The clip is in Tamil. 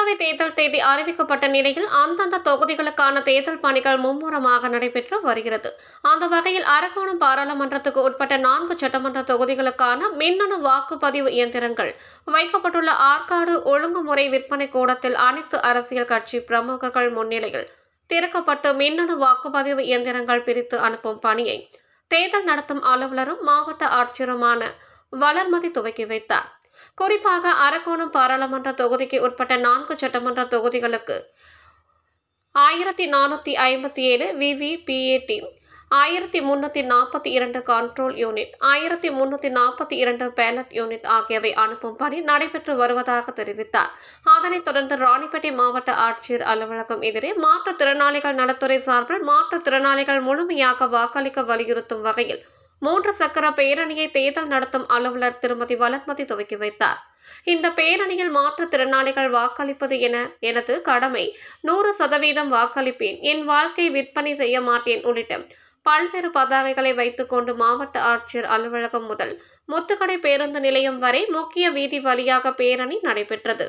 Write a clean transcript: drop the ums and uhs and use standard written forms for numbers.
மக்களவை தேர்தல் தேதி அறிவிக்கப்பட்ட நிலையில் அந்தந்த தொகுதிகளுக்கான தேர்தல் பணிகள் மும்முரமாக நடைபெற்று வருகிறது. அந்த வகையில் அரக்கோணம் பாராளுமன்றத்துக்கு உட்பட்ட 4 சட்டமன்ற தொகுதிகளுக்கான மின்னணு வாக்குப்பதிவு இயந்திரங்கள் வைக்கப்பட்டுள்ள ஆற்காடு ஒழுங்குமுறை விற்பனை கூடத்தில் அனைத்து அரசியல் கட்சி பிரமுகர்கள் முன்னிலையில் திறக்கப்பட்டு மின்னணு வாக்குப்பதிவு இயந்திரங்கள் பிரித்து அனுப்பும் பணியை தேர்தல் நடத்தும் அலுவலரும் மாவட்ட ஆட்சியருமான வளர்மதி துவக்கி வைத்தார். குறிப்பாக அரக்கோணம் பாராளுமன்ற தொகுதிக்கு உட்பட்ட 4 சட்டமன்ற தொகுதிகளுக்கு 1457 VVPAT, 1342 control unit, 1342 ballot unit ஆகியவை அனுப்பும் பணி நடைபெற்று வருவதாக தெரிவித்தார். அதனைத் தொடர்ந்து ராணிப்பேட்டை மாவட்ட ஆட்சியர் அலுவலகம் எதிரே மாற்றுத்திறனாளிகள் நலத்துறை சார்பில் மாற்றுத்திறனாளிகள் முழுமையாக வாக்களிக்க வலியுறுத்தும் வகையில் 3 சக்கர பேரணியை தேர்தல் நடத்தும் அலுவலர் திருமதி வளர்மதி துவக்கி வைத்தார். இந்த பேரணியில் மாற்றுத்திறனாளிகள் வாக்களிப்பது எனது கடமை, 100% வாக்களிப்பேன், என் வாழ்க்கை விற்பனை செய்ய மாட்டேன் உள்ளிட்ட பல்வேறு பதாகைகளை வைத்துக் கொண்டு மாவட்ட ஆட்சியர் அலுவலகம் முதல் முத்துக்கடை பேருந்து நிலையம் வரை முக்கிய வீதி வழியாக பேரணி நடைபெற்றது.